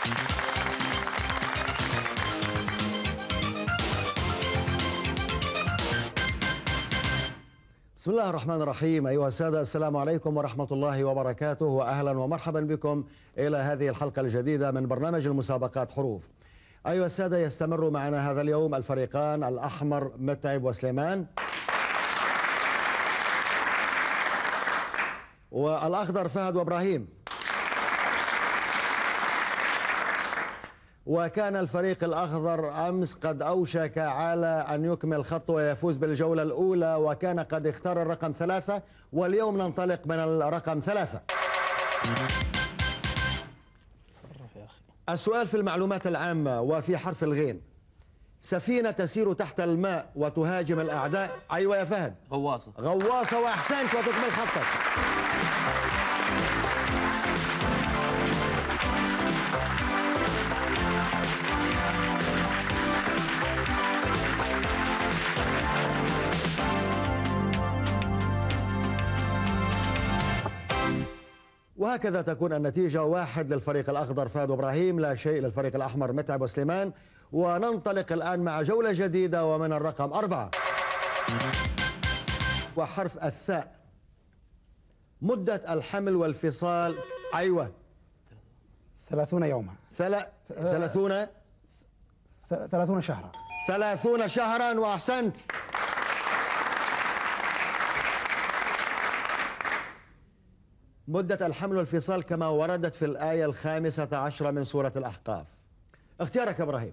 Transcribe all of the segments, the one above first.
بسم الله الرحمن الرحيم. أيها السادة، السلام عليكم ورحمة الله وبركاته، وأهلا ومرحبا بكم إلى هذه الحلقة الجديدة من برنامج المسابقات حروف. أيها السادة، يستمر معنا هذا اليوم الفريقان الأحمر متعب وسليمان، والأخضر فهد وإبراهيم. وكان الفريق الأخضر أمس قد أوشك على أن يكمل خطوة ويفوز بالجولة الأولى، وكان قد اختار الرقم 3، واليوم ننطلق من الرقم 3. السؤال في المعلومات العامة وفي حرف الغين. سفينة تسير تحت الماء وتهاجم الأعداء. أيوة يا فهد. غواصة. غواصة، وأحسنت وتكمل خطك. وهكذا تكون النتيجة 1 للفريق الأخضر فهد وإبراهيم، لا شيء للفريق الأحمر متعب وسليمان. وننطلق الآن مع جولة جديدة ومن الرقم 4 وحرف الثاء. مدة الحمل والفصال. أيوة 30 يوما. 30 شهرا. 30 شهرا، وأحسنت. مدة الحمل والفصال كما وردت في الآية 15 من سورة الأحقاف. اختيارك إبراهيم.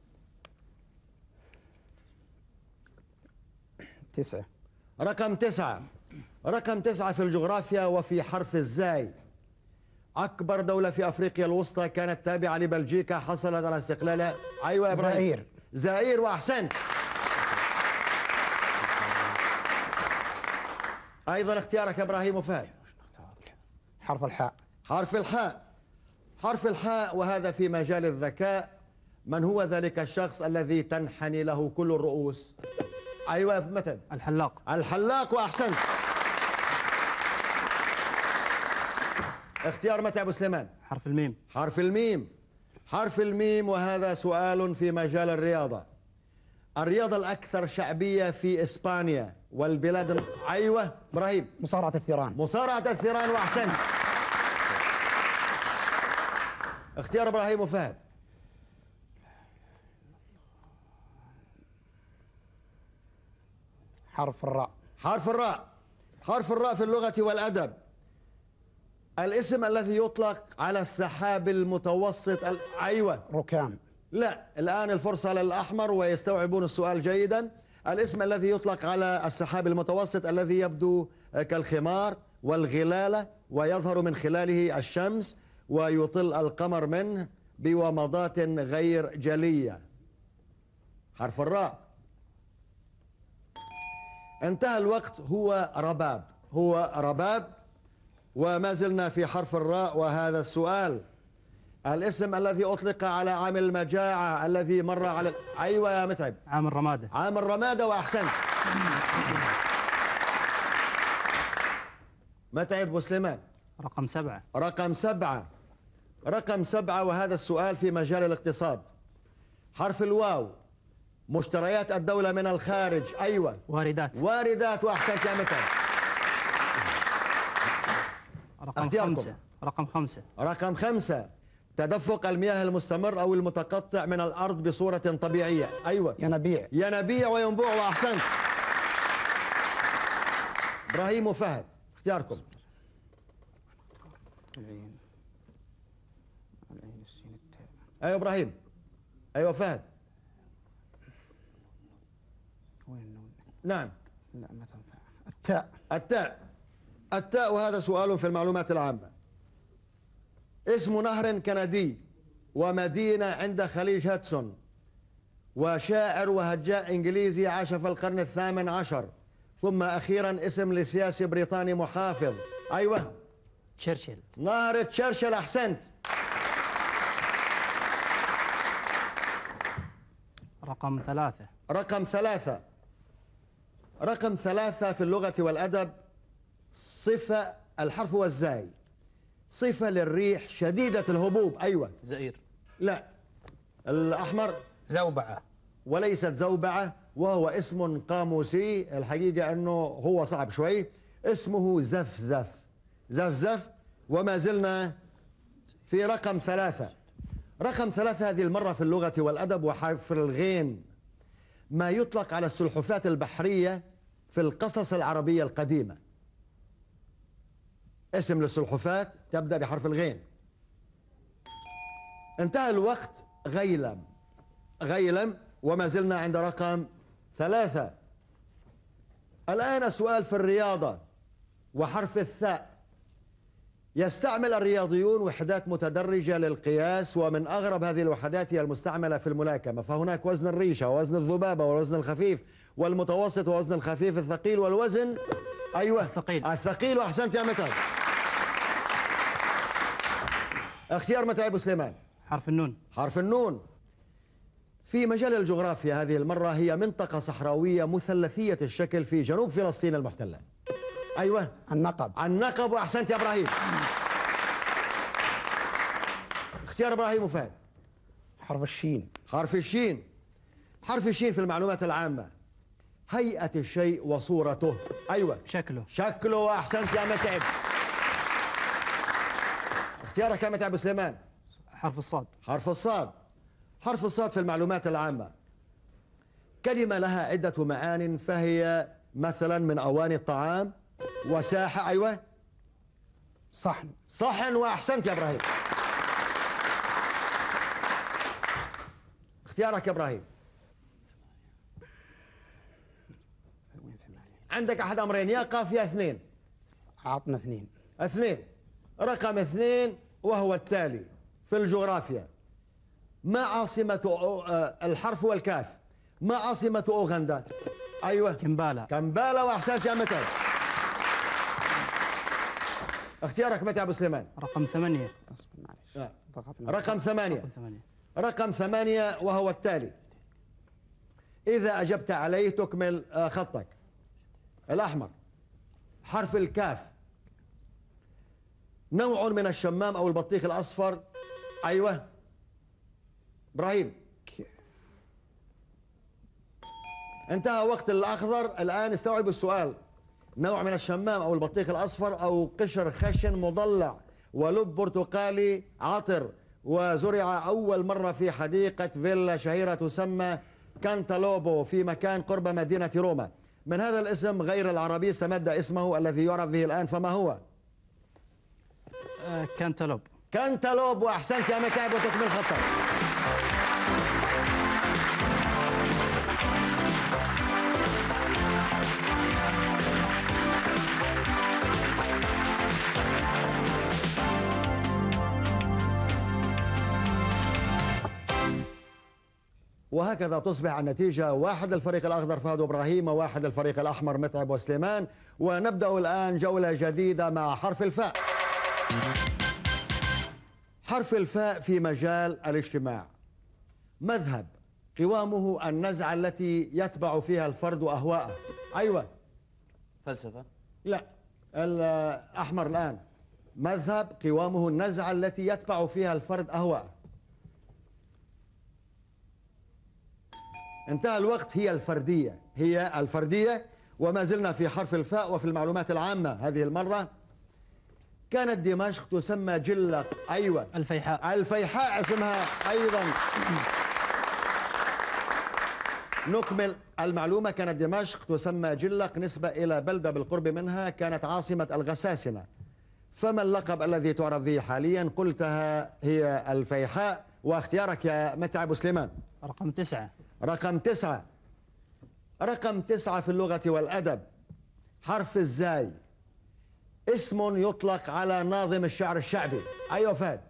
9. رقم 9. رقم 9 في الجغرافيا وفي حرف الزاي. أكبر دولة في أفريقيا الوسطى كانت تابعة لبلجيكا، حصلت على استقلالها. أيوة يا إبراهيم. زائر. زائر، وأحسنت. أيضا اختيارك إبراهيم وفهد. حرف الحاء. حرف الحاء. حرف الحاء، وهذا في مجال الذكاء. من هو ذلك الشخص الذي تنحني له كل الرؤوس؟ أيوة مثلا. الحلاق. الحلاق، وأحسنت. اختيار متعب وسليمان. حرف الميم. حرف الميم. حرف الميم، وهذا سؤال في مجال الرياضة. الرياضة الأكثر شعبية في إسبانيا والبلاد. أيوة إبراهيم. مصارعة الثيران. مصارعة الثيران، وأحسنت. اختيار إبراهيم وفهد. حرف الراء. حرف الراء. حرف الراء في اللغة والأدب. الاسم الذي يطلق على السحاب المتوسط. أيوة. ركام. لا، الآن الفرصة للأحمر ويستوعبون السؤال جيدا. الاسم الذي يطلق على السحاب المتوسط الذي يبدو كالخمار والغلالة ويظهر من خلاله الشمس ويطل القمر منه بومضات غير جلية. حرف الراء. انتهى الوقت. هو رباب. هو رباب. وما زلنا في حرف الراء وهذا السؤال. الاسم الذي أطلق على عام المجاعة الذي مر على. أيوة يا متعب. عام الرمادة. عام الرمادة، وأحسنت. متعب وسليمان. رقم 7. رقم 7. رقم 7، وهذا السؤال في مجال الاقتصاد. حرف الواو. مشتريات الدولة من الخارج. أيوة. واردات. واردات، وأحسنت يا متعب. رقم 5. رقم 5. رقم 5. تدفق المياه المستمر أو المتقطع من الأرض بصورة طبيعية. أيوة. ينابيع. ينابيع وينبوع، وأحسنت. إبراهيم وفهد، اختياركم. أيوة إبراهيم. أيوة فهد. نعم. لا ما تنفع. التاء. التاء. التاء، وهذا سؤال في المعلومات العامة. اسم نهر كندي ومدينة عند خليج هاتسون، وشاعر وهجاء إنجليزي عاش في القرن 18، ثم أخيرا اسم لسياسي بريطاني محافظ. أيوة. تشرشل. نهر تشرشل، أحسنت. رقم 3. رقم 3. رقم 3 في اللغة والأدب. صفة. الحرف والزاي. صفة للريح شديدة الهبوب. أيوة. زئير. لا. الأحمر زوبعة. وليست زوبعة، وهو اسم قاموسي. الحقيقة أنه هو صعب شوي. اسمه زفزف. زفزف. وما زلنا في رقم 3. رقم 3 هذه المرة في اللغة والأدب وحرف الغين، ما يطلق على السلحفاة البحرية في القصص العربية القديمة. اسم للسلحفاة تبدأ بحرف الغين. انتهى الوقت. غيلم. غيلم. وما زلنا عند رقم 3. الآن السؤال في الرياضة وحرف الثاء. يستعمل الرياضيون وحدات متدرجة للقياس، ومن أغرب هذه الوحدات هي المستعملة في الملاكمة. فهناك وزن الريشة ووزن الذبابة والوزن الخفيف والمتوسط ووزن الخفيف، الثقيل والوزن أيوة الثقيل. وأحسنت يا متعب. اختيار متعب سليمان. حرف النون. حرف النون. في مجال الجغرافيا هذه المرة هي منطقة صحراوية مثلثية الشكل في جنوب فلسطين المحتلة. أيوة النقب. النقب. وأحسنت يا إبراهيم. اختيار إبراهيم وفهد. حرف الشين. حرف الشين. حرف الشين في المعلومات العامة هيئة الشيء وصورته. أيوة شكله. شكله. وأحسنت يا متعب. اختيارك يا متعب سليمان. حرف الصاد. حرف الصاد. حرف الصاد في المعلومات العامة كلمة لها عدة معان، فهي مثلا من أواني الطعام وساحة. أيوة صحن. صحن. وأحسنت يا إبراهيم. اختيارك يا إبراهيم. عندك أحد أمرين، يا قاف يا اثنين. عطنا 2. 2. رقم 2 وهو التالي في الجغرافيا. ما عاصمة الحرف والكاف، ما عاصمة أوغندا؟ أيوة كمبالا. كمبالا. وأحسنت يا متعب. اختيارك متعب أبو سليمان. رقم 8. رقم 8. رقم 8 وهو التالي. إذا أجبت عليه تكمل خطك. الأحمر. حرف الكاف نوع من الشمام أو البطيخ الأصفر. أيوة إبراهيم. انتهى وقت الأخضر. الآن استوعبوا السؤال. نوع من الشمام أو البطيخ الأصفر أو قشر خشن مضلع ولب برتقالي عطر، وزرع أول مرة في حديقة فيلا شهيرة تسمى كانتالوبو في مكان قرب مدينة روما. من هذا الاسم غير العربي استمد اسمه الذي يعرف به الآن، فما هو؟ كانتالوب. كانتالوب. وأحسنت يا متعب وتكمل خطك. وهكذا تصبح النتيجة 1 للفريق الأخضر فهد وإبراهيم، و1 للفريق الأحمر متعب وسليمان. ونبدأ الآن جولة جديدة مع حرف الفاء. حرف الفاء في مجال الاجتماع مذهب قوامه النزعة التي يتبع فيها الفرد أهواءه. أيوة فلسفة. لا. الأحمر الآن. مذهب قوامه النزعة التي يتبع فيها الفرد أهواءه. انتهى الوقت. هي الفردية. هي الفردية. وما زلنا في حرف الفاء وفي المعلومات العامة هذه المرة. كانت دمشق تسمى جلق. أيوة الفيحاء. الفيحاء اسمها أيضا. نكمل المعلومة. كانت دمشق تسمى جلق نسبة إلى بلدة بالقرب منها كانت عاصمة الغساسنة. فما اللقب الذي تعرف به حاليا؟ قلتها هي الفيحاء. واختيارك يا متعب سليمان. رقم 9. رقم 9. رقم 9 في اللغة والأدب حرف الزاي اسم يطلق على ناظم الشعر الشعبي. أيوة فهد.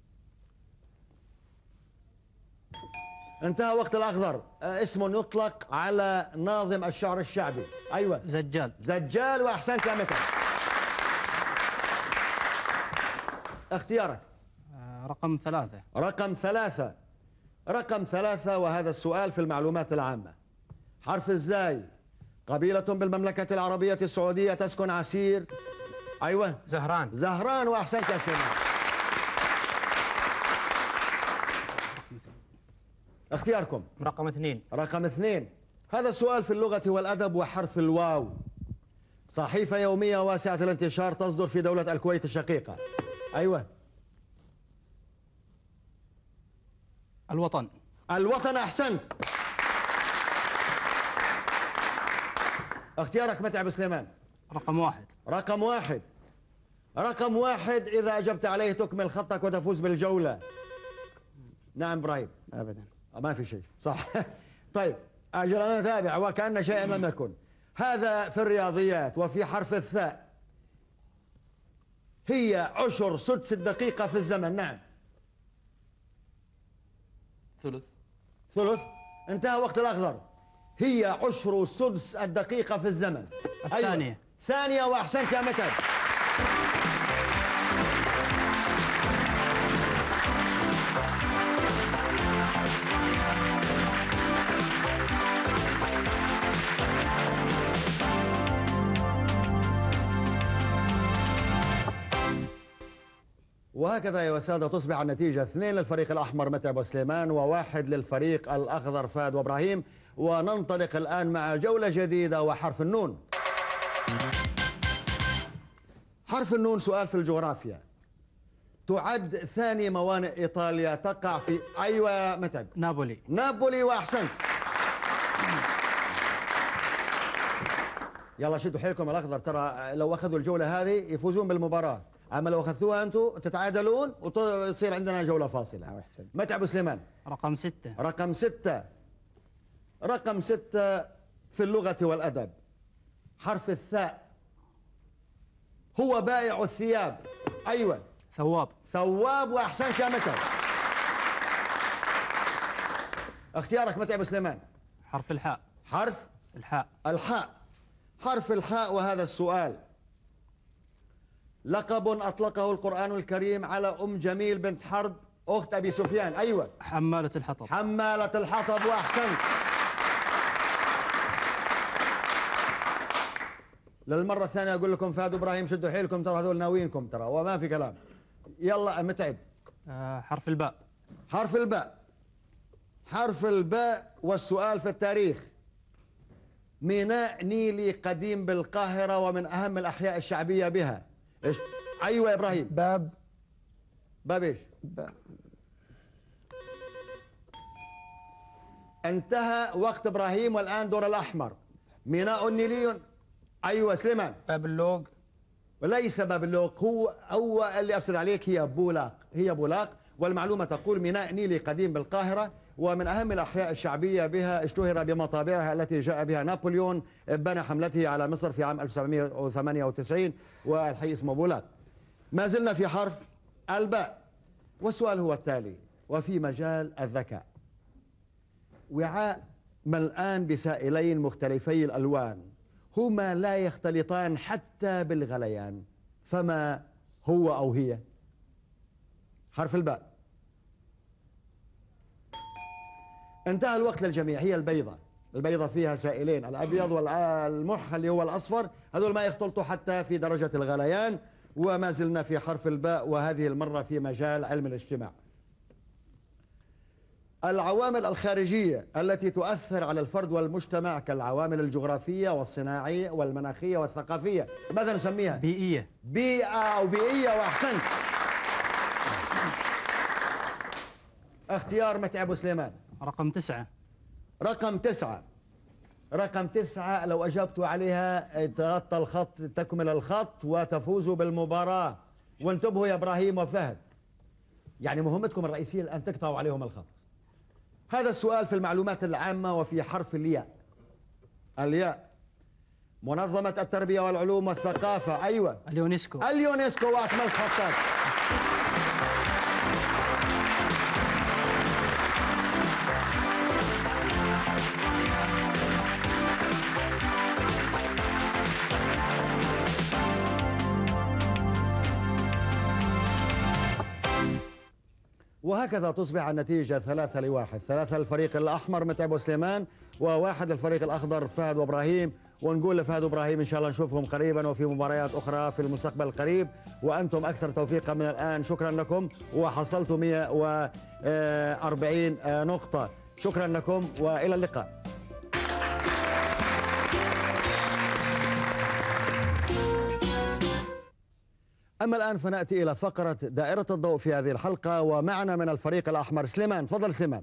انتهى وقت الأخضر. اسم يطلق على ناظم الشعر الشعبي. أيوة زجال. زجال. وأحسنت يا متعب. اختيارك. رقم 3. رقم 3. رقم 3 وهذا السؤال في المعلومات العامة. حرف الزاي قبيلة بالمملكة العربية السعودية تسكن عسير. أيوة زهران. زهران. وأحسنت يا سليمان. اختياركم. رقم 2. رقم 2. هذا السؤال في اللغة والأدب وحرف الواو. صحيفة يومية واسعة الانتشار تصدر في دولة الكويت الشقيقة. أيوة. الوطن. الوطن، أحسنت. اختيارك متعب سليمان. رقم 1. رقم 1. رقم 1 إذا أجبت عليه تكمل خطك وتفوز بالجولة. نعم إبراهيم. أبدا. ما في شيء صح. طيب أجل أنا أتابع وكأن شيئا لم يكن. هذا في الرياضيات وفي حرف الثاء. هي عشر سدس الدقيقة في الزمن. نعم. ثلث. ثلث. انتهى وقت الأخضر. هي عشر سدس الدقيقة في الزمن. الثانية. أيوة. ثانية، وأحسنت يا متعب. وهكذا يا سادة تصبح النتيجة 2 للفريق الأحمر متعب وسليمان و1 للفريق الأخضر فهد وإبراهيم. وننطلق الآن مع جولة جديدة وحرف النون. حرف النون سؤال في الجغرافيا. تعد ثاني موانئ إيطاليا تقع في أيوة يا متعب. نابولي. نابولي، وأحسنت. يلا شدوا حيلكم الأخضر، ترى لو أخذوا الجولة هذه يفوزون بالمباراة، أما لو أخذتوها أنتم تتعادلون وتصير عندنا جولة فاصلة. متعب سليمان. رقم 6. رقم 6. رقم 6 في اللغة والأدب. حرف الثاء. هو بائع الثياب. أيوة. ثواب. ثواب، وأحسنت يا متعب. اختيارك متعب سليمان. حرف الحاء. حرف الحاء. الحاء. حرف الحاء وهذا السؤال. لقب أطلقه القرآن الكريم على أم جميل بنت حرب أخت أبي سفيان. أيوة. حمالة الحطب. حمالة الحطب، وأحسنت. للمرة الثانية أقول لكم فهد وإبراهيم شدوا حيلكم، ترى هذول ناويينكم ترى وما في كلام. يلا متعب. حرف الباء. حرف الباء. حرف الباء والسؤال في التاريخ. ميناء نيلي قديم بالقاهرة ومن أهم الأحياء الشعبية بها. أيوة يا إبراهيم. باب. باب إيش؟ انتهى وقت إبراهيم والآن دور الأحمر. ميناء نيلي. أيوة سليمان. باب اللوق. وليس باب اللوق، هو اللي أفسد عليك. هي بولاق. هي بولاق. والمعلومة تقول ميناء نيلي قديم بالقاهرة ومن أهم الأحياء الشعبية بها، اشتهر بمطابعها التي جاء بها نابليون بنى حملته على مصر في عام 1798 والحي اسمه بولاق. ما زلنا في حرف الباء والسؤال هو التالي وفي مجال الذكاء. وعاء ملآن بسائلين مختلفي الألوان هما لا يختلطان حتى بالغليان، فما هو أو هي؟ حرف الباء. انتهى الوقت للجميع. هي البيضة. البيضة فيها سائلين، الأبيض والمح اللي هو الأصفر، هذول ما يختلطوا حتى في درجة الغليان. وما زلنا في حرف الباء وهذه المرة في مجال علم الاجتماع. العوامل الخارجية التي تؤثر على الفرد والمجتمع كالعوامل الجغرافية والصناعية والمناخية والثقافية ماذا نسميها؟ بيئية. بيئة أو بيئية، وأحسنت. اختيار متعب سليمان. رقم 9. رقم 9. رقم 9 لو أجبتوا عليها تغطى الخط، تكمل الخط وتفوزوا بالمباراة. وانتبهوا يا إبراهيم وفهد، يعني مهمتكم الرئيسية الآن تقطعوا عليهم الخط. هذا السؤال في المعلومات العامة وفي حرف الياء. الياء. منظمة التربية والعلوم والثقافة. أيوة. اليونسكو. اليونسكو، وأكملت خطك. وهكذا تصبح النتيجة 3-1. 3 للفريق الأحمر متعب وسليمان و1 للفريق الأخضر فهد وإبراهيم. ونقول لفهد وإبراهيم إن شاء الله نشوفهم قريبا وفي مباريات أخرى في المستقبل القريب، وأنتم أكثر توفيقا من الآن. شكرا لكم وحصلتوا 140 نقطة. شكرا لكم وإلى اللقاء. أما الآن فنأتي إلى فقرة دائرة الضوء في هذه الحلقة، ومعنا من الفريق الأحمر سليمان. تفضل سليمان.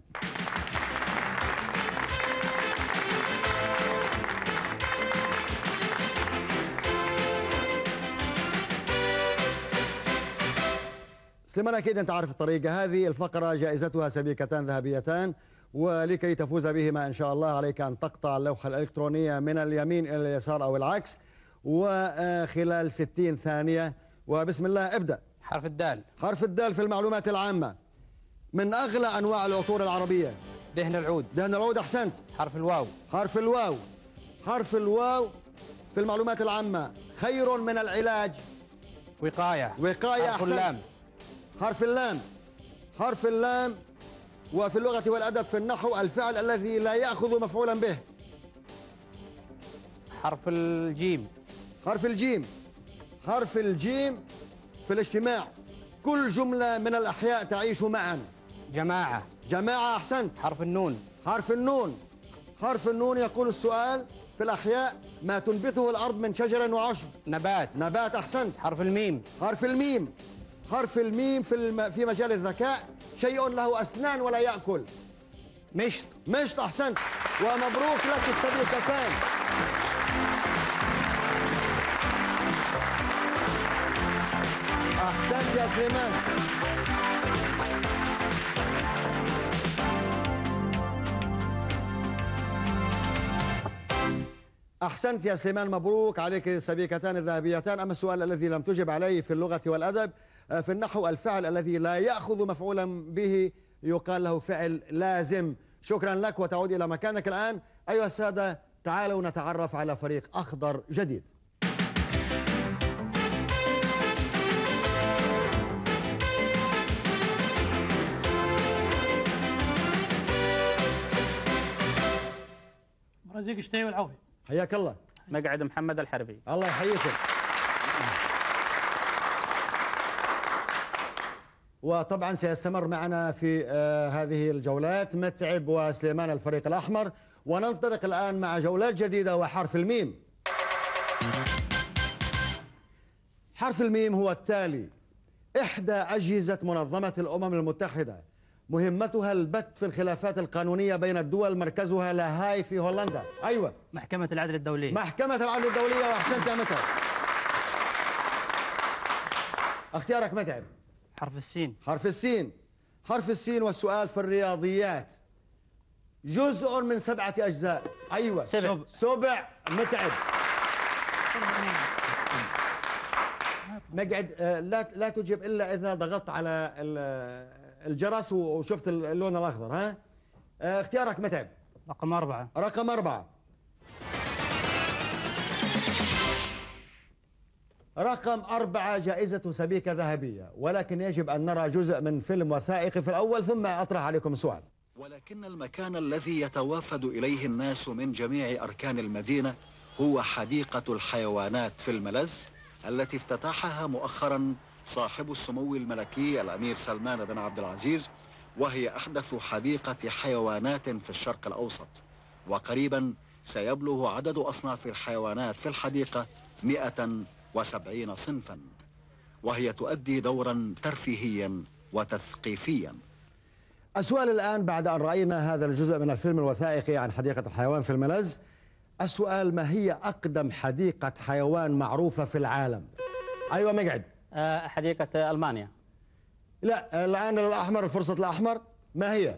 سليمان، أكيد أنت عارف الطريقة. هذه الفقرة جائزتها سبيكتان ذهبيتان، ولكي تفوز بهما إن شاء الله عليك أن تقطع اللوحة الإلكترونية من اليمين إلى اليسار أو العكس، وخلال 60 ثانية. وبسم الله ابدأ. حرف الدال. حرف الدال في المعلومات العامة من أغلى أنواع العطور العربية. دهن العود. دهن العود، أحسنت. حرف الواو. حرف الواو. حرف الواو في المعلومات العامة خير من العلاج. وقاية. وقاية، حرف أحسنت. اللام. حرف اللام. حرف اللام وفي اللغة والأدب في النحو الفعل الذي لا يأخذ مفعولا به. حرف الجيم. حرف الجيم. حرف الجيم في الاجتماع، كل جملة من الأحياء تعيش معا. جماعة. جماعة، أحسنت. حرف النون. حرف النون. حرف النون يقول السؤال في الأحياء: ما تنبته الأرض من شجر وعشب. نبات. نبات، أحسنت. حرف الميم. حرف الميم. حرف الميم في مجال الذكاء، شيء له أسنان ولا يأكل. مشط. مشط، أحسنت. ومبروك لك السبيكتان. أحسنت يا سليمان. أحسنت يا سليمان، مبروك عليك السبيكتان الذهبيتان. أما السؤال الذي لم تجب عليه في اللغة والأدب في النحو، الفعل الذي لا يأخذ مفعولا به يقال له فعل لازم. شكرا لك وتعود إلى مكانك الآن. أيها السادة، تعالوا نتعرف على فريق أخضر جديد. رزيق شتي والعوفي. حياك الله. مقعد محمد الحربي. الله يحييكم. وطبعا سيستمر معنا في هذه الجولات متعب وسليمان الفريق الأحمر، وننطلق الآن مع جولات جديدة وحرف الميم. حرف الميم هو التالي: إحدى أجهزة منظمة الأمم المتحدة، مهمتها البت في الخلافات القانونية بين الدول، مركزها لاهاي في هولندا. أيوة، محكمة العدل الدولية. محكمة العدل الدولية، وأحسنت يا متعب. اختيارك متعب. حرف السين. حرف السين. حرف السين والسؤال في الرياضيات، جزء من 7 أجزاء. أيوة، سبع. سبع. متعب. مقعد لا تجيب إلا إذا ضغطت على الجرس وشفت اللون الأخضر. ها، اختيارك متعب. رقم 4. رقم 4. رقم 4 جائزة سبيكة ذهبية، ولكن يجب أن نرى جزء من فيلم وثائقي في الأول ثم أطرح عليكم سؤال. ولكن المكان الذي يتوافد إليه الناس من جميع أركان المدينة هو حديقة الحيوانات في الملز، التي افتتحها مؤخرا صاحب السمو الملكي الأمير سلمان بن عبد العزيز، وهي أحدث حديقة حيوانات في الشرق الأوسط. وقريبا سيبلغ عدد أصناف الحيوانات في الحديقة 170 صنفا، وهي تؤدي دورا ترفيهيا وتثقيفيا. السؤال الآن بعد أن رأينا هذا الجزء من الفيلم الوثائقي عن حديقة الحيوان في الملز، السؤال: ما هي أقدم حديقة حيوان معروفة في العالم؟ أيوة مقعد. حديقة ألمانيا. لا، الآن الأحمر، فرصة الأحمر. ما هي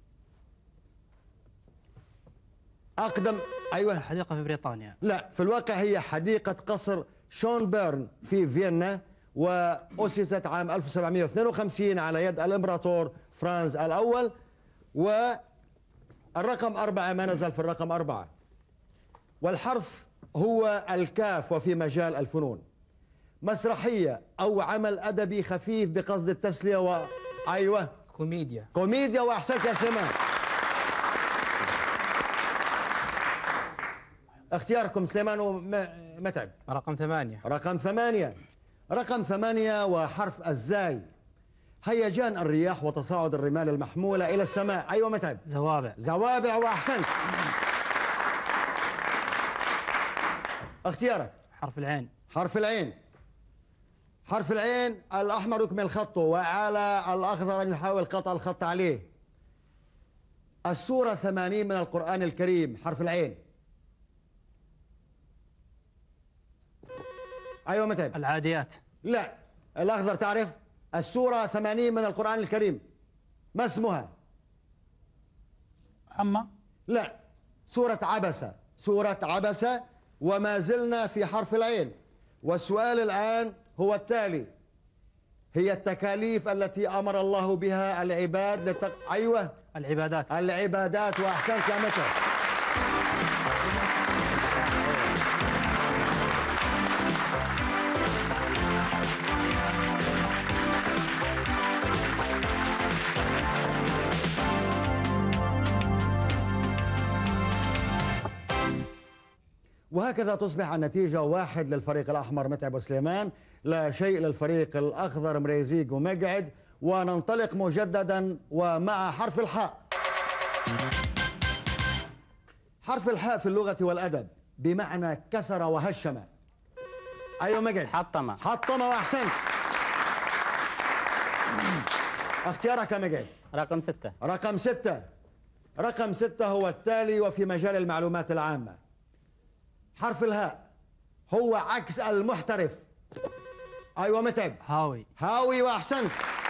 أقدم؟ أيوة. حديقة في بريطانيا. لا، في الواقع هي حديقة قصر شونبيرن في فيينا، وأسست عام 1752 على يد الإمبراطور فرانز الأول. والرقم 4 ما نزل في الرقم 4، والحرف هو الكاف، وفي مجال الفنون. مسرحية أو عمل أدبي خفيف بقصد التسلية أيوة، كوميديا. كوميديا، وأحسنت يا سليمان. اختياركم سليمان ومتعب. رقم 8. رقم 8. رقم 8 وحرف الزاي. هيجان الرياح وتصاعد الرمال المحمولة إلى السماء. أيوة متعب. زوابع. زوابع، وأحسنت. اختيارك. حرف العين. حرف العين. حرف العين الأحمر يكمل خطه وعلى الأخضر أن يحاول قطع الخط عليه. السورة 80 من القرآن الكريم. حرف العين. أيوة متعب. العاديات. لا، الأخضر تعرف. السورة 80 من القرآن الكريم ما اسمها؟ أما لا، سورة عبسة. سورة عبسة، وما زلنا في حرف العين. والسؤال الآن هو التالي: هي التكاليف التي أمر الله بها العباد أيوة العبادات. العبادات، وأحسنت يا متى. وهكذا تصبح النتيجة 1 للفريق الأحمر متعب وسليمان، لا شيء للفريق الأخضر مريزيق ومقعد. وننطلق مجددا ومع حرف الحاء. حرف الحاء في اللغة والأدب بمعنى كسر وهشم. أيوة مقعد. حطم. حطم، وأحسنت. اختيارك يا مقعد. رقم 6. رقم 6. رقم 6 هو التالي وفي مجال المعلومات العامة. حرف الهاء هو عكس المحترف. أيوة متعب. هاوي. هاوي، وأحسنت.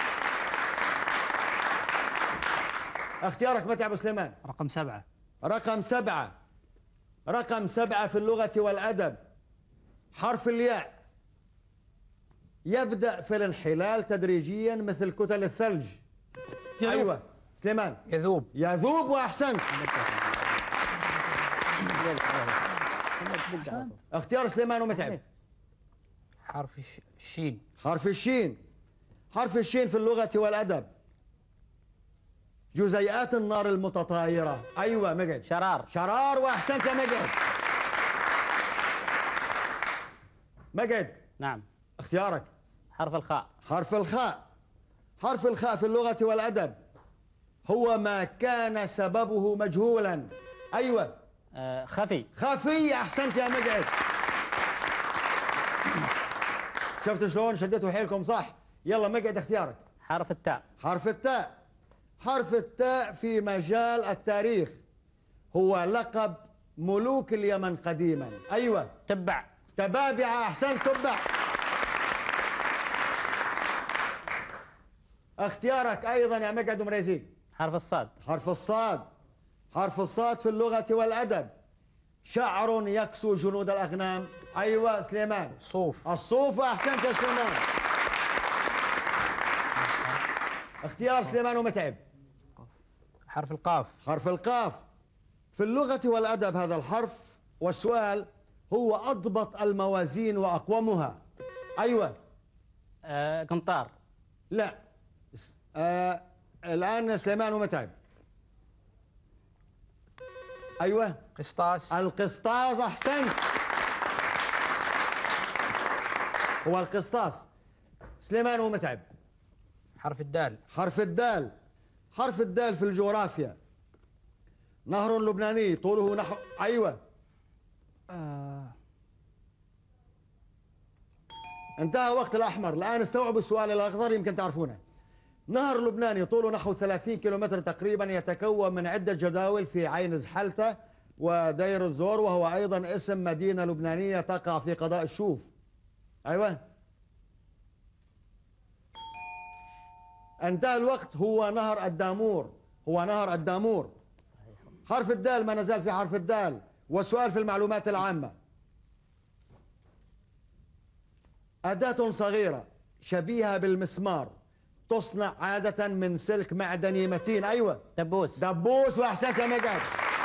اختيارك متعب سليمان. رقم 7. رقم 7. رقم 7 في اللغة والأدب. حرف الياء يبدأ في الانحلال تدريجيا مثل كتل الثلج. أيوة سليمان. يذوب. يذوب، وأحسنت. اختيار سليمان ومتعب. حرف الشين. حرف الشين. حرف الشين في اللغة والأدب جزيئات النار المتطايرة. أيوة مقعد. شرار. شرار، وأحسنت يا مقعد. مقعد. نعم. اختيارك. حرف الخاء. حرف الخاء. حرف الخاء في اللغة والأدب هو ما كان سببه مجهولا. أيوة. خفي. خفي، أحسنت يا مقعد. شفت شلون شديتوا حيلكم صح؟ يلا مقعد، اختيارك. حرف التاء. حرف التاء. حرف التاء في مجال التاريخ هو لقب ملوك اليمن قديما. أيوة. تبع. تبابعة، أحسنت. تبع. اختيارك أيضا يا مقعد ومريزيق. حرف الصاد. حرف الصاد. حرف الصاد في اللغة والأدب شعر يكسو جنود الأغنام. أيوة سليمان. صوف. الصوف، أحسنت يا سليمان. اختيار سليمان ومتعب. حرف القاف. حرف القاف في اللغة والأدب هذا الحرف، والسؤال هو أضبط الموازين وأقومها. أيوة. قنطار. لا. الآن سليمان ومتعب. أيوة. قسطاس. القسطاس، أحسنت. هو القسطاس. سليمان ومتعب. حرف الدال. حرف الدال. حرف الدال في الجغرافيا نهر لبناني طوله نحو أيوة. انتهى وقت الأحمر. الآن استوعبوا السؤال الأخضر يمكن تعرفونه. نهر لبناني طوله نحو 30 كيلومتر تقريبا، يتكون من عدة جداول في عين زحلتة ودير الزور، وهو أيضا اسم مدينة لبنانية تقع في قضاء الشوف. أيوة. انتهى الوقت. هو نهر الدامور. هو نهر الدامور. حرف الدال، ما نزال في حرف الدال. والسؤال في المعلومات العامة. أداة صغيرة شبيهة بالمسمار تصنع عادة من سلك معدني متين. أيوة. دبوس. دبوس، وأحسنت يا مقعد.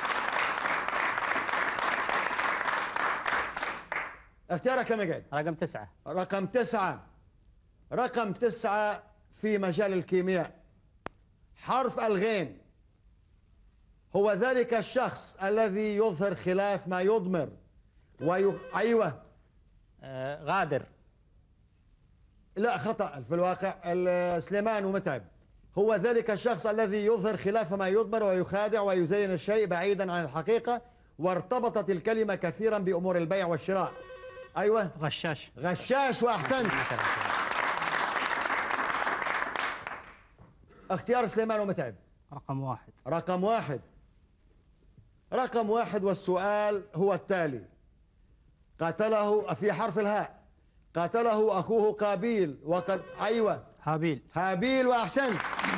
اختيارك يا مقعد. رقم 9. رقم 9. رقم 9 في مجال الكيمياء. حرف الغين هو ذلك الشخص الذي يظهر خلاف ما يضمر أيوة. غادر. لا خطأ في الواقع. سليمان ومتعب هو ذلك الشخص الذي يظهر خلاف ما يضمر ويخادع ويزين الشيء بعيدا عن الحقيقة، وارتبطت الكلمة كثيرا بأمور البيع والشراء. أيوة غشاش. غشاش، وأحسنت. اختيار سليمان ومتعب. رقم 1. رقم 1. رقم 1 والسؤال هو التالي: قاتله في حرف الهاء. قاتله أخوه قابيل وقد أيوة هابيل. هابيل، وأحسنت.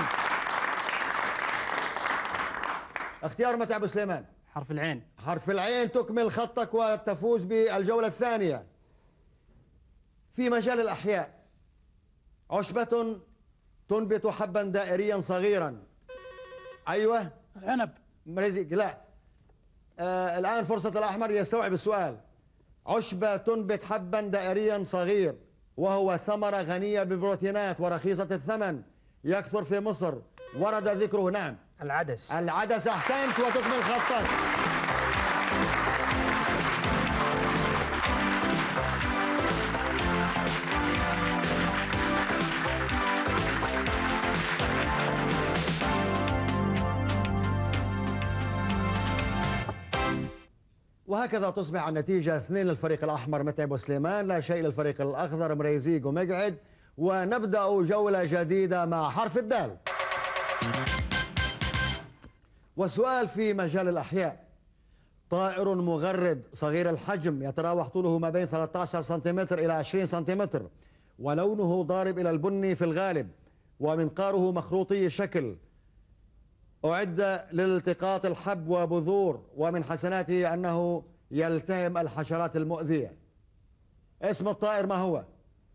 اختيار متعب سليمان. حرف العين. حرف العين، تكمل خطك وتفوز بالجولة الثانية. في مجال الأحياء: عشبة تنبت حبا دائريا صغيرا. أيوة عنب. مريزق لا. الآن فرصة الأحمر يستوعب السؤال. عشبة تنبت حبا دائريا صغير، وهو ثمرة غنية بالبروتينات ورخيصة الثمن، يكثر في مصر، ورد ذكره. نعم العدس. العدس، أحسنت وتكمل خطك. وهكذا تصبح النتيجة 2 للفريق الأحمر متعب وسليمان، لا شيء للفريق الأخضر مريزيق ومقعد. ونبدأ جولة جديدة مع حرف الدال. وسؤال في مجال الأحياء: طائر مغرد صغير الحجم يتراوح طوله ما بين 13 سنتيمتر إلى 20 سنتيمتر، ولونه ضارب إلى البني في الغالب، ومنقاره مخروطي الشكل، أعد لالتقاط الحب وبذور، ومن حسناته أنه يلتهم الحشرات المؤذية. اسم الطائر ما هو؟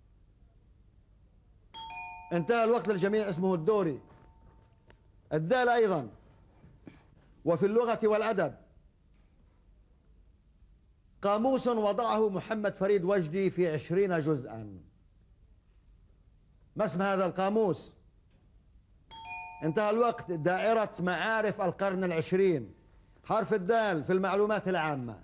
انتهى الوقت للجميع. اسمه الدوري. الدال أيضا. وفي اللغة والأدب: قاموس وضعه محمد فريد وجدي في 20 جزءا. ما اسم هذا القاموس؟ انتهى الوقت. دائرة معارف القرن العشرين. حرف الدال في المعلومات العامة: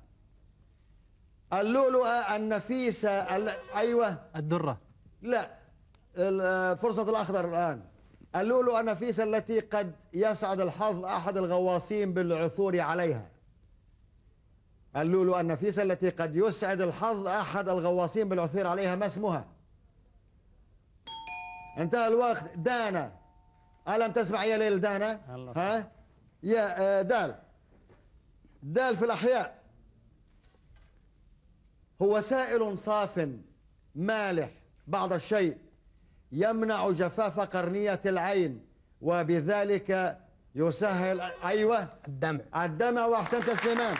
اللؤلؤة النفيسة أيوة الدرة. لا، فرصة الأخضر الآن. اللؤلؤة النفيسة التي قد يسعد الحظ أحد الغواصين بالعثور عليها. اللؤلؤة النفيسة التي قد يسعد الحظ أحد الغواصين بالعثور عليها، ما اسمها؟ انتهى الوقت. دانا. ألم تسمع يا ليل دانا؟ ها؟ يا دال. دال في الأحياء: هو سائل صاف مالح بعض الشيء، يمنع جفاف قرنية العين، وبذلك يسهل أيوة الدمع. الدمع، وأحسنت سليمان.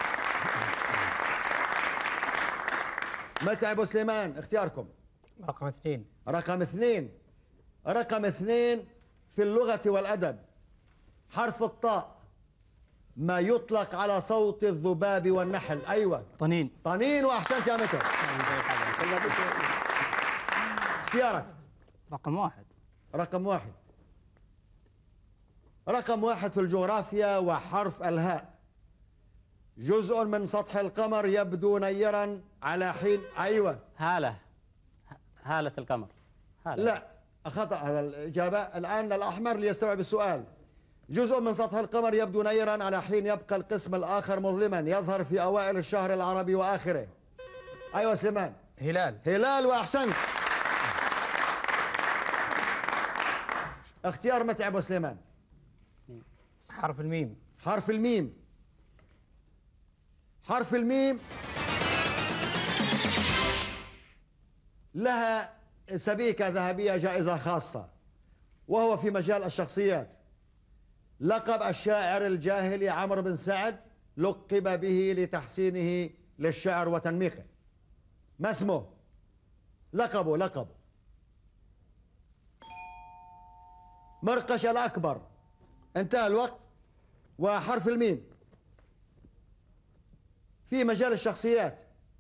متعب سليمان، اختياركم. رقم 2. رقم 2. رقم 2 في اللغة والأدب: حرف الطاء، ما يطلق على صوت الذباب والنحل. أيوة طنين. طنين، وأحسنت يا متعب. اختيارك. رقم 1. رقم 1. رقم 1 في الجغرافيا وحرف الهاء: جزء من سطح القمر يبدو نيرا على حين أيوة هالة. هالة القمر. هالة. لا خطأ هذا الإجابة. الآن الأحمر ليستوعب السؤال: جزء من سطح القمر يبدو نيرا على حين يبقى القسم الآخر مظلما، يظهر في أوائل الشهر العربي وآخره. أيوة سليمان. هلال. هلال، وأحسنت. اختيار متعب وسليمان. حرف الميم. حرف الميم. حرف الميم لها سبيكة ذهبية جائزة خاصة، وهو في مجال الشخصيات. لقب الشاعر الجاهلي عمرو بن سعد لقب به لتحسينه للشعر وتنميقه. ما اسمه؟ لقبه. مرقش الأكبر. انتهى الوقت. وحرف الميم في مجال الشخصيات: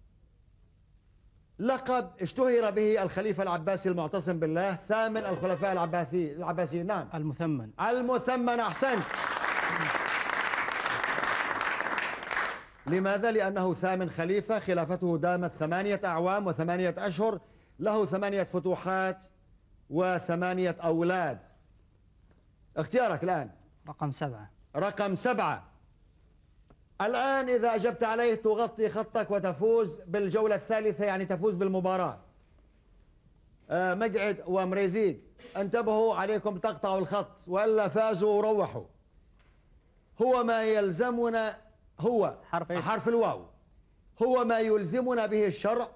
لقب اشتهر به الخليفة العباسي المعتصم بالله، ثامن الخلفاء العباسيين. نعم المثمن. المثمن، أحسنت. لماذا؟ لأنه ثامن خليفة، خلافته دامت 8 أعوام و8 أشهر، له 8 فتوحات و8 أولاد. اختيارك الآن. رقم 7. رقم 7. الآن إذا أجبت عليه تغطي خطك وتفوز بالجولة الثالثة، يعني تفوز بالمباراة. مقعد ومريزيق انتبهوا عليكم تقطعوا الخط وإلا فازوا وروحوا. هو ما يلزمنا، هو حرف إيش؟ حرف الواو، هو ما يلزمنا به الشرع،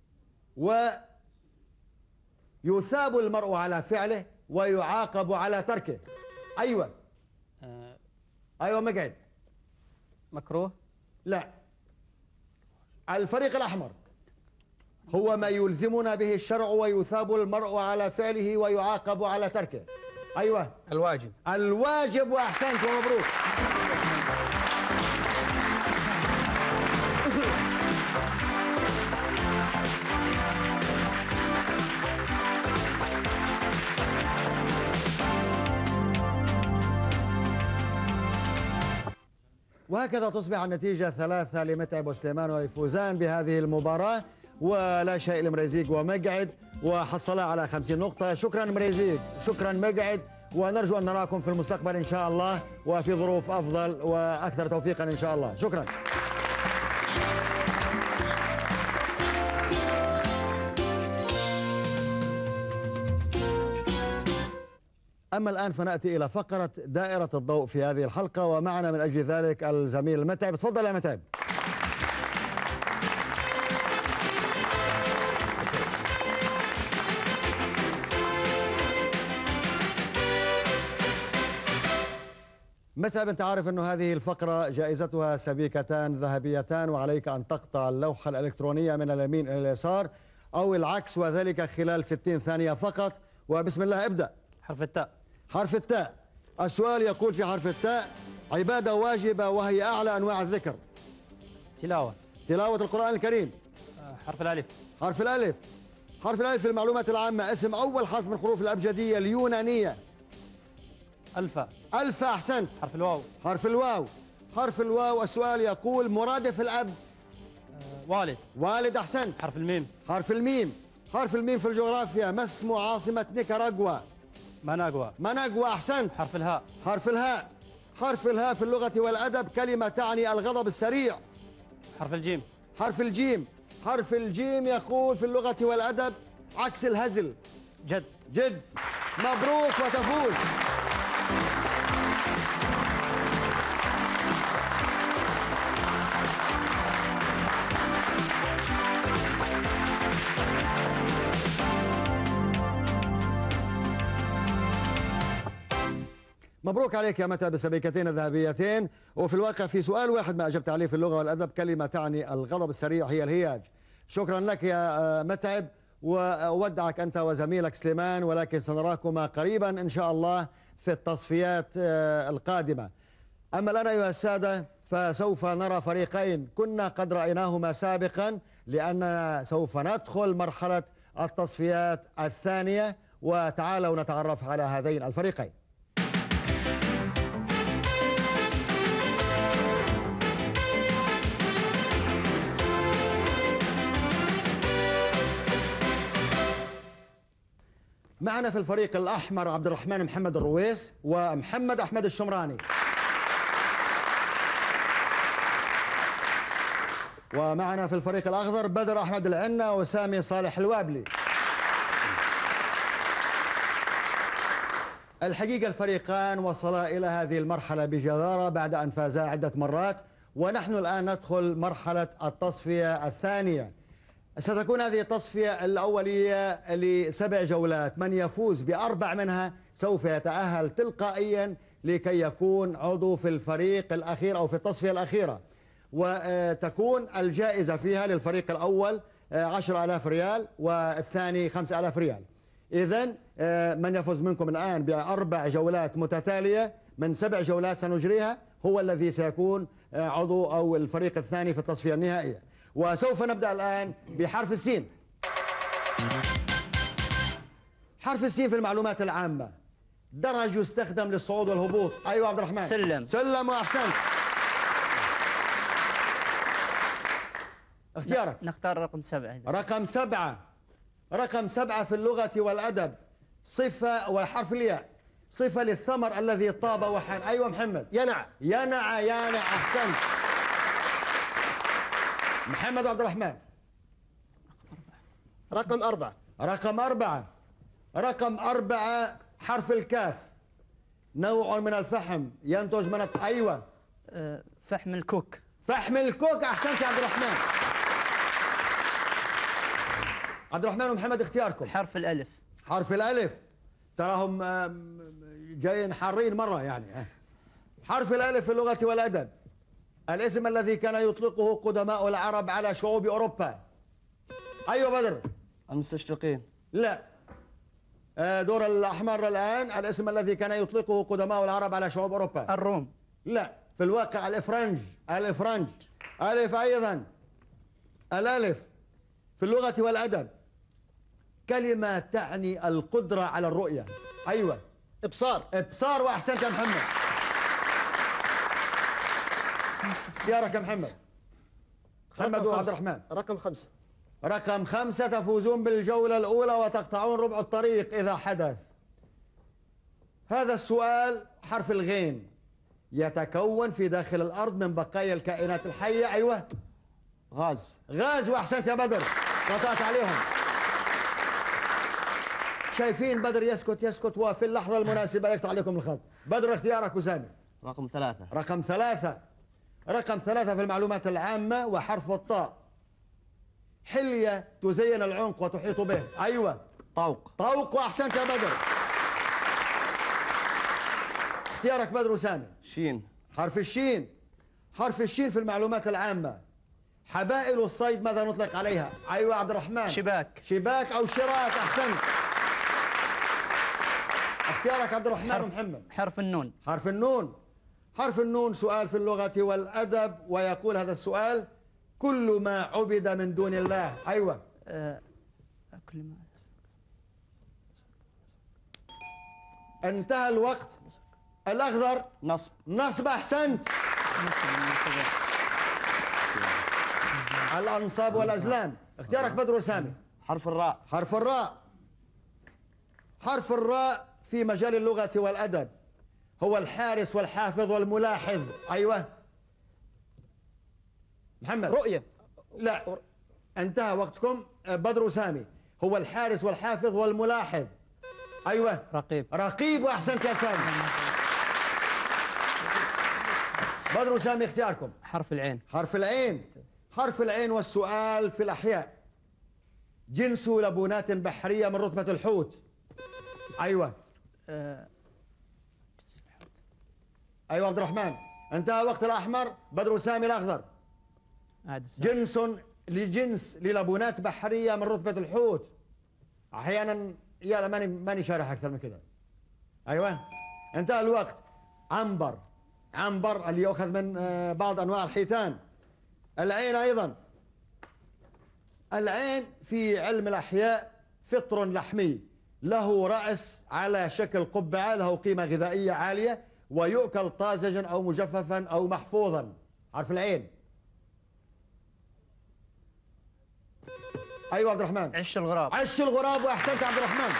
ويثاب المرء على فعله ويعاقب على تركه. أيوة أيوة مقعد. مكروه. لا، الفريق الأحمر. هو ما يلزمنا به الشرع ويثاب المرء على فعله ويعاقب على تركه. أيوة الواجب. الواجب، وأحسنت ومبروك. وهكذا تصبح النتيجة 3 لمتعب وسليمان ويفوزان بهذه المباراة، ولا شيء لمريزيق ومقعد، وحصلا على 50 نقطة. شكرا مريزيق، شكرا مقعد، ونرجو أن نراكم في المستقبل إن شاء الله وفي ظروف أفضل وأكثر توفيقا إن شاء الله. شكرا. أما الآن فنأتي إلى فقرة دائرة الضوء في هذه الحلقة، ومعنا من أجل ذلك الزميل متعب. تفضل يا متعب. متعب، أنت عارف أنه هذه الفقرة جائزتها سبيكتان ذهبيتان، وعليك أن تقطع اللوحة الإلكترونية من اليمين إلى اليسار أو العكس، وذلك خلال 60 ثانية فقط. وبسم الله ابدأ. حرف التاء. حرف التاء. السؤال يقول في حرف التاء: عبادة واجبة وهي أعلى أنواع الذكر. تلاوة. تلاوة القرآن الكريم. حرف الألف. حرف الألف. حرف الألف في المعلومات العامة اسم أول حرف من حروف الأبجدية اليونانية. ألفا. ألفا، أحسنت. حرف الواو. حرف الواو. حرف الواو السؤال يقول مرادف الأب. والد. والد، أحسنت. حرف الميم. حرف الميم. حرف الميم في الجغرافيا ما اسم عاصمة نيكاراغوا؟ مناغوا. مناغوا، أحسنت. حرف الهاء. حرف الهاء. حرف الهاء في اللغة والأدب كلمة تعني الغضب السريع. حرف الجيم. حرف الجيم. حرف الجيم يقول في اللغة والأدب عكس الهزل. جد. جد. مبروك وتفوز. مبروك عليك يا متى بسبيكتين الذهبيتين. وفي الواقع في سؤال واحد ما أجبت عليه في اللغة والأدب كلمة تعني الغضب السريع هي الهياج. شكرا لك يا متعب، وأودعك أنت وزميلك سليمان، ولكن سنراكما قريبا إن شاء الله في التصفيات القادمة. أما الآن أيها السادة فسوف نرى فريقين كنا قد رأيناهما سابقا، لأننا سوف ندخل مرحلة التصفيات الثانية، وتعالوا نتعرف على هذين الفريقين. معنا في الفريق الأحمر عبد الرحمن محمد الرويس ومحمد أحمد الشمراني، ومعنا في الفريق الأخضر بدر أحمد العنة وسامي صالح الوابلي. الحقيقة الفريقان وصلا إلى هذه المرحلة بجدارة بعد أن فازا عدة مرات، ونحن الآن ندخل مرحلة التصفية الثانية. ستكون هذه التصفية الأولية ل7 جولات، من يفوز ب4 منها سوف يتأهل تلقائيا لكي يكون عضو في الفريق الأخير أو في التصفية الأخيرة، وتكون الجائزة فيها للفريق الأول 10,000 ريال والثاني 5,000 ريال. إذن من يفوز منكم الآن ب4 جولات متتالية من 7 جولات سنجريها هو الذي سيكون عضو أو الفريق الثاني في التصفية النهائية. وسوف نبدأ الآن بحرف السين. حرف السين في المعلومات العامة درج يستخدم للصعود والهبوط. أيوة عبد الرحمن. سلم. سلم، وأحسنت. اختيارك. نختار رقم 7. رقم 7. رقم 7 في اللغة والأدب صفة وحرف الياء، صفة للثمر الذي طاب وحان. أيوة محمد. ينع. ينع. ينع، أحسنت. محمد عبد الرحمن. رقم 4. رقم 4. رقم 4 حرف الكاف، نوع من الفحم ينتج من أيوة. فحم الكوك. فحم الكوك، أحسنت يا عبد الرحمن. عبد الرحمن ومحمد اختياركم. حرف الألف. حرف الألف، تراهم جايين حارين مرة يعني. حرف الألف في اللغة والأدب، الاسم الذي كان يطلقه قدماء العرب على شعوب أوروبا. أيوة بدر. المستشرقين. لا. دور الأحمر الآن. الاسم الذي كان يطلقه قدماء العرب على شعوب أوروبا. الروم. لا، في الواقع الإفرنج. الإفرنج. ألف أيضا. الألف في اللغة والأدب كلمة تعني القدرة على الرؤية. أيوة. إبصار. إبصار، وأحسنت يا محمد. اختيارك يا محمد. محمد وعبد الرحمن. رقم 5. رقم 5 تفوزون بالجولة الأولى وتقطعون ربع الطريق إذا حدث. هذا السؤال حرف الغين، يتكون في داخل الأرض من بقايا الكائنات الحية. أيوة. غاز. غاز، وأحسنت يا بدر، قطعت عليهم. شايفين بدر يسكت يسكت وفي اللحظة المناسبة يقطع عليكم الخط. بدر اختيارك وسامي. رقم 3. رقم 3. رقم 3 في المعلومات العامة وحرف الطاء، حلية تزين العنق وتحيط به. أيوة. طوق. طوق، وأحسنت يا بدر. اختيارك بدر وسامي. شين. حرف الشين. حرف الشين في المعلومات العامة، حبائل الصيد ماذا نطلق عليها؟ أيوة عبد الرحمن. شباك. شباك أو شراك، أحسنت. اختيارك عبد الرحمن ومحمد. حرف النون. حرف النون. حرف النون سؤال في اللغة والأدب، ويقول هذا السؤال: كل ما عبد من دون الله. أيوة. كل ما انتهى الوقت. الأخضر. نصب. نصب، أحسنت. الأنصاب والأزلام. اختيارك بدر وسامي. حرف الراء. حرف الراء. حرف الراء في مجال اللغة والأدب هو الحارس والحافظ والملاحظ. أيوة. محمد. رؤية. لا، انتهى وقتكم. بدر وسامي. هو الحارس والحافظ والملاحظ. أيوة. رقيب. رقيب، وأحسنت يا سامي. بدر وسامي اختياركم. حرف العين. حرف العين. حرف العين والسؤال في الأحياء، جنس لبونات بحرية من رتبة الحوت. أيوة. أيوة عبد الرحمن. انتهى وقت الأحمر. بدر وسامي الأخضر. جنس للبونات بحرية من رتبة الحوت. أحيانا يلا ماني شارح أكثر من كذا. أيوة. انتهى الوقت. عنبر. عنبر اللي يؤخذ من بعض أنواع الحيتان. العين أيضا. العين في علم الأحياء فطر لحمي له رأس على شكل قبعة، له قيمة غذائية عالية، ويؤكل طازجا أو مجففا أو محفوظا. عارف العين؟ أيوة عبد الرحمن. عش الغراب. عش الغراب، وأحسنت عبد الرحمن.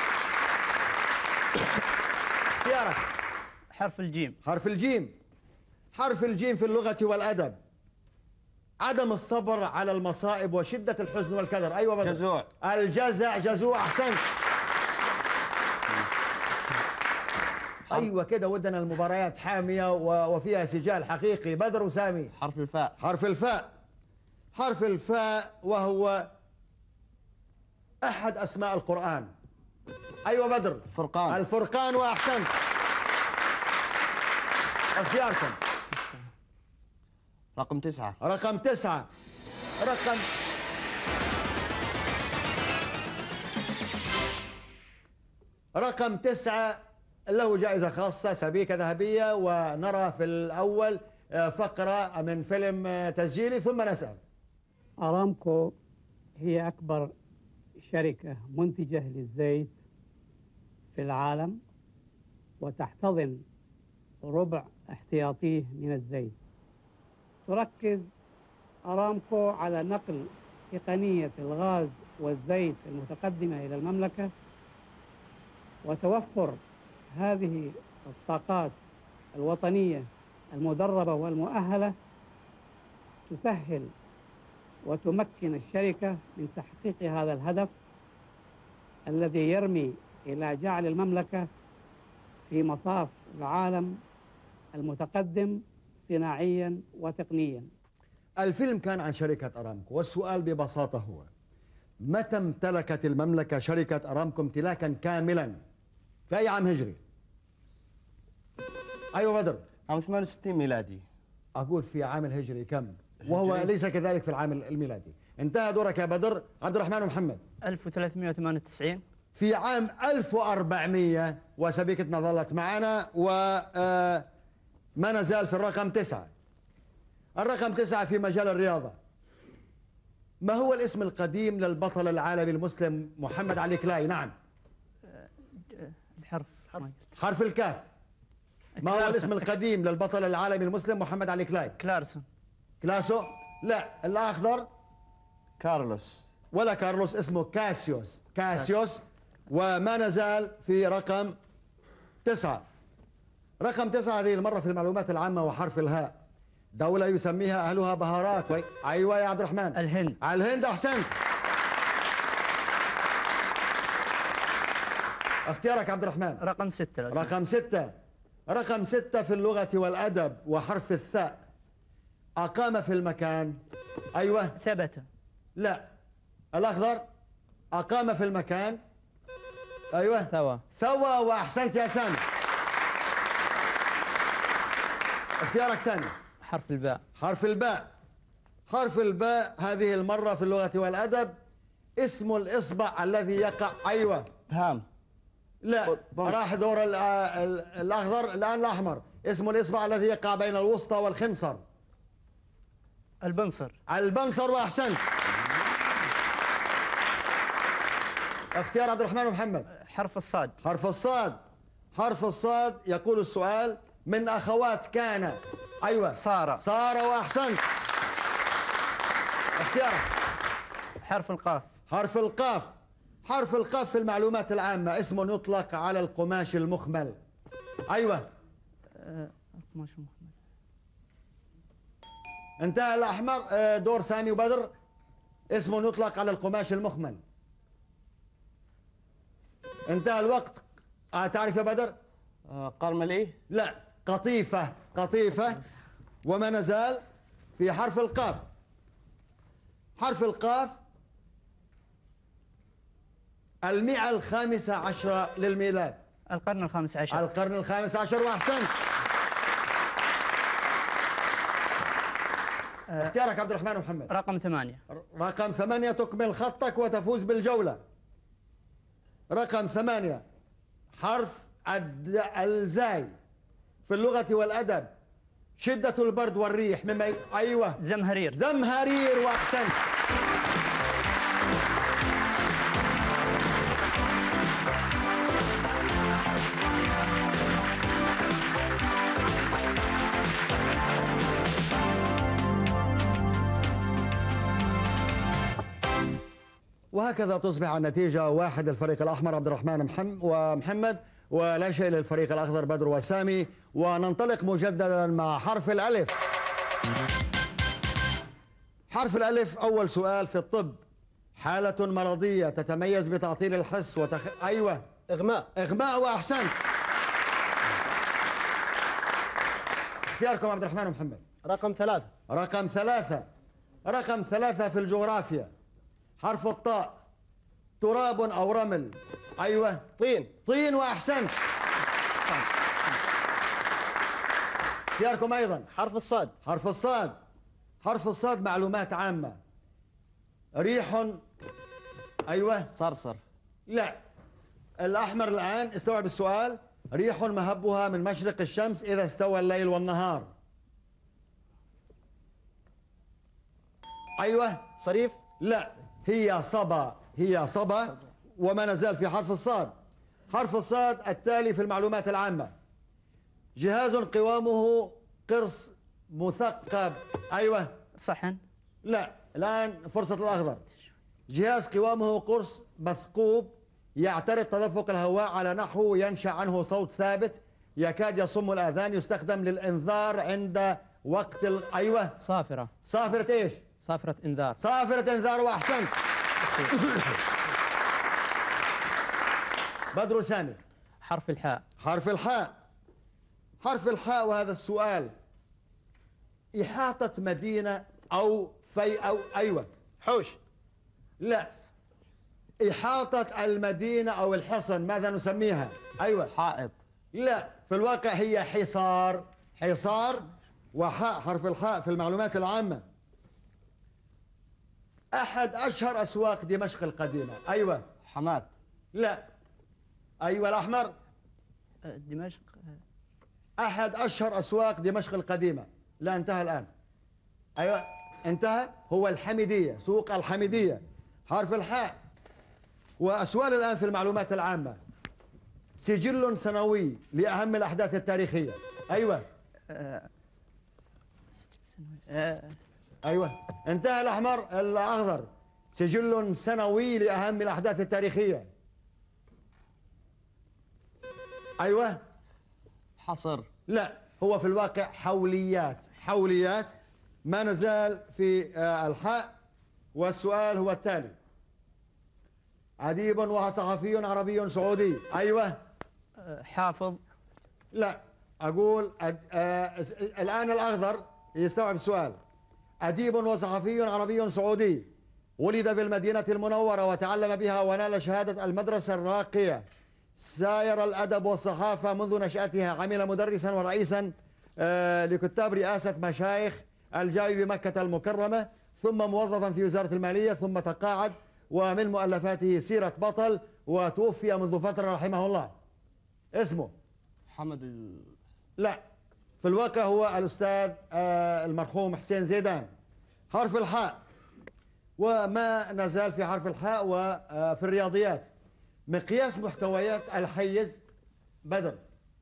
اختيارك. حرف الجيم. حرف الجيم. حرف الجيم في اللغة والأدب عدم الصبر على المصائب وشدة الحزن والكدر. أيوة بدر. جزوع. الجزع. جزوع، أحسنت. أيوة كده ودنا المباريات حامية وفيها سجال حقيقي. بدر وسامي. حرف الفاء. حرف الفاء. حرف الفاء وهو أحد أسماء القرآن. أيوة بدر. الفرقان. الفرقان، وأحسنت. اختياركم. رقم 9. رقم 9. رقم 9 له جائزة خاصة، سبيكة ذهبية، ونرى في الأول فقرة من فيلم تسجيلي ثم نسأل. أرامكو هي أكبر شركة منتجة للزيت في العالم، وتحتضن ربع احتياطيه من الزيت. تركز أرامكو على نقل تقنية الغاز والزيت المتقدمة إلى المملكة وتوفر هذه الطاقات الوطنية المدربة والمؤهلة تسهل وتمكن الشركة من تحقيق هذا الهدف الذي يرمي إلى جعل المملكة في مصاف العالم المتقدم صناعيا وتقنيا. الفيلم كان عن شركة أرامكو، والسؤال ببساطة هو: متى امتلكت المملكة شركة أرامكو امتلاكا كاملا؟ في أي عام هجري؟ أيوة بدر. عام 68 ميلادي. أقول في عام الهجري كم؟ وهو ليس كذلك في العام الميلادي. انتهى دورك يا بدر. عبد الرحمن ومحمد. 1398. في عام 1400 وسبيكتنا ظلت معنا وما نزال في الرقم 9. الرقم 9 في مجال الرياضة. ما هو الاسم القديم للبطل العالمي المسلم محمد علي كلاي؟ نعم. الحرف. حرف الكاف. ما هو الاسم القديم للبطل العالمي المسلم محمد علي كلاي؟ كلارسون. كلاسو؟ لا. الأخضر؟ كارلوس. ولا كارلوس، اسمه كاسيوس. كاسيوس. وما نزال في رقم 9. رقم 9 هذه المرة في المعلومات العامة وحرف الهاء. دولة يسميها أهلها بهارات. أيوة يا عبد الرحمن. الهند. الهند، أحسنت. اختيارك عبد الرحمن. رقم 6. رقم 6. رقم 6 في اللغة والأدب وحرف الثاء. أقام في المكان. أيوة. ثبت. لا. الأخضر. أقام في المكان. أيوة. ثوى. ثوى، وأحسنت يا سامي. اختيارك سامي. حرف الباء. حرف الباء. حرف الباء هذه المرة في اللغة والأدب اسم الإصبع الذي يقع. أيوة. بهام. لا، راح دور الأخضر، الآن الأحمر. اسم الإصبع الذي يقع بين الوسطى والخنصر. البنصر. البنصر، وأحسنت. اختيار عبد الرحمن ومحمد. حرف الصاد. حرف الصاد. حرف الصاد يقول السؤال: من أخوات كان. أيوة. صار. صار، وأحسنت. اختيارك. حرف القاف. حرف القاف. حرف القاف في المعلومات العامة اسم يطلق على القماش المخمل. أيوة. القماش المخمل. انتهى الأحمر. دور سامي وبدر. اسم يطلق على القماش المخمل. انتهى الوقت. تعرف يا بدر؟ قرملي. لا، قطيفة. قطيفة. وما نزال في حرف القاف. حرف القاف 115 للميلاد. القرن الخامس عشر. القرن الخامس عشر، وأحسنت. اختيارك عبد الرحمن ومحمد. رقم 8. رقم 8 تكمل خطك وتفوز بالجولة. رقم 8 حرف الزاي في اللغة والأدب شدة البرد والريح مما أيوة. زمهرير. زمهرير، وأحسنت. وهكذا تصبح النتيجة 1 للفريق الأحمر عبد الرحمن ومحمد، ولا شيء للفريق الأخضر بدر وسامي. وننطلق مجددا مع حرف الألف. حرف الألف أول سؤال في الطب. حالة مرضية تتميز بتعطيل الحس أيوة. إغماء. إغماء، وأحسنت. اختياركم عبد الرحمن ومحمد. رقم 3. رقم 3. رقم 3 في الجغرافيا. حرف الطاء. تراب أو رمل. أيوة. طين. طين، وأحسنت. اختياركم أيضا. حرف الصاد. حرف الصاد. حرف الصاد معلومات عامة. ريح. أيوة. صرصر. لا. الأحمر الآن استوعب السؤال. ريح مهبها من مشرق الشمس إذا استوى الليل والنهار. أيوة. صريف. لا، هي صبا. هي صبا. وما نزال في حرف الصاد. حرف الصاد التالي في المعلومات العامة. جهاز قوامه قرص مثقب. أيوة. صحن. لا، الآن فرصة الأخضر. جهاز قوامه قرص مثقوب يعترض تدفق الهواء على نحو ينشأ عنه صوت ثابت يكاد يصم الآذان، يستخدم للإنذار عند وقت أيوة. صافرة. صافرة إيش؟ صافرة إنذار. صافرة إنذار، وأحسنت. بدر سامي. حرف الحاء. حرف الحاء. حرف الحاء، وهذا السؤال: إحاطة مدينة أو أيوة. حوش. لا، إحاطة المدينة أو الحصن ماذا نسميها؟ أيوة. حائط. لا، في الواقع هي حصار. حصار وحاء، حرف الحاء في المعلومات العامة. أحد أشهر أسواق دمشق القديمة. أيوة. حماة. لا. أيوة الأحمر. دمشق. أحد أشهر أسواق دمشق القديمة. لا، انتهى الآن. أيوة انتهى. هو الحميدية، سوق الحميدية، حرف الحاء. وأسؤال الآن في المعلومات العامة: سجل سنوي لأهم الأحداث التاريخية. أيوة. أيوة انتهى الأحمر. الأخضر: سجل سنوي لأهم الأحداث التاريخية. أيوة. حصر. لا، هو في الواقع حوليات. حوليات. ما نزال في الحاء. والسؤال هو التالي: أديب وصحفي عربي سعودي. أيوة. حافظ. لا، أقول الآن الأخضر يستوعب السؤال. أديب وصحفي عربي سعودي، ولد في المدينة المنورة وتعلم بها ونال شهادة المدرسة الراقية. ساير الأدب والصحافة منذ نشأتها، عمل مدرسا ورئيسا لكتاب رئاسة مشايخ الجاي بمكة المكرمة، ثم موظفا في وزارة المالية، ثم تقاعد. ومن مؤلفاته سيرة بطل، وتوفي منذ فترة رحمه الله. اسمه؟ محمد لا، في الواقع هو الأستاذ المرحوم حسين زيدان. حرف الحاء. وما نزال في حرف الحاء وفي الرياضيات: مقياس محتويات الحيز. بدر.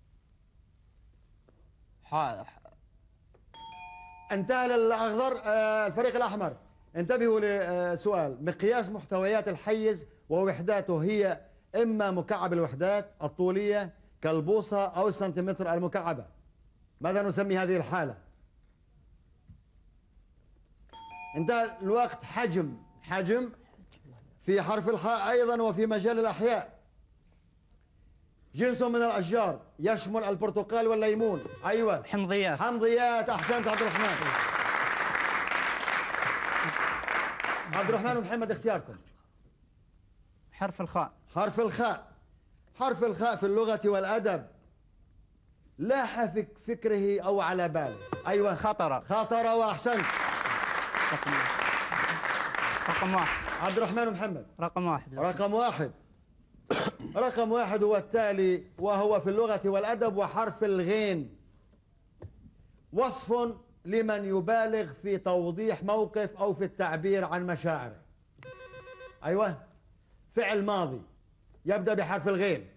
انتهى للأخضر. الفريق الأحمر انتبهوا لسؤال: مقياس محتويات الحيز ووحداته هي إما مكعب الوحدات الطولية كالبوصة أو السنتيمتر المكعبة. ماذا نسمي هذه الحالة؟ انتهى الوقت. حجم. حجم في حرف الحاء أيضا وفي مجال الأحياء. جنس من الأشجار يشمل البرتقال والليمون. أيوة. حمضيات. حمضيات، أحسنت عبد الرحمن. عبد الرحمن ومحمد، اختياركم. حرف الخاء. حرف الخاء. حرف الخاء في اللغة والأدب لاح في فكره أو على باله. أيوة. خطرة. خطرة، وأحسنت. رقم واحد. عبد الرحمن ومحمد. رقم واحد. رقم واحد. رقم واحد هو التالي، وهو في اللغة والأدب وحرف الغين: وصف لمن يبالغ في توضيح موقف أو في التعبير عن مشاعره. أيوة. فعل ماضي يبدأ بحرف الغين.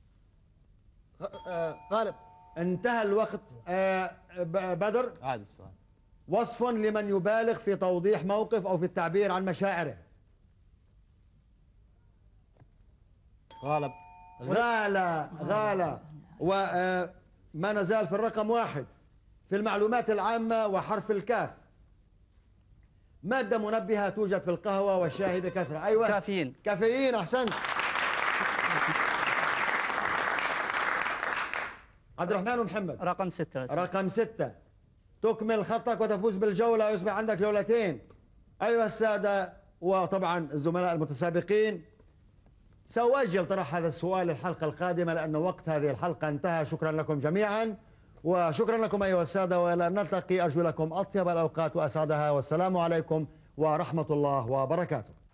غالب. انتهى الوقت. بدر. عاد السؤال. وصف لمن يبالغ في توضيح موقف أو في التعبير عن مشاعره. غالب. غالة. غالة. وما نزال في الرقم واحد في المعلومات العامة وحرف الكاف: مادة منبهة توجد في القهوة والشاي بكثرة. أيوة. كافيين. كافيين، أحسنت. عبد الرحمن ومحمد. رقم 6. رقم 6. تكمل خطك وتفوز بالجولة ويصبح عندك جولتين. أيها السادة وطبعا الزملاء المتسابقين، سأؤجل طرح هذا السؤال للحلقة القادمة لأن وقت هذه الحلقة انتهى. شكرا لكم جميعا، وشكرا لكم أيها السادة، وإلى أن نلتقي أرجو لكم أطيب الأوقات وأسعدها، والسلام عليكم ورحمة الله وبركاته.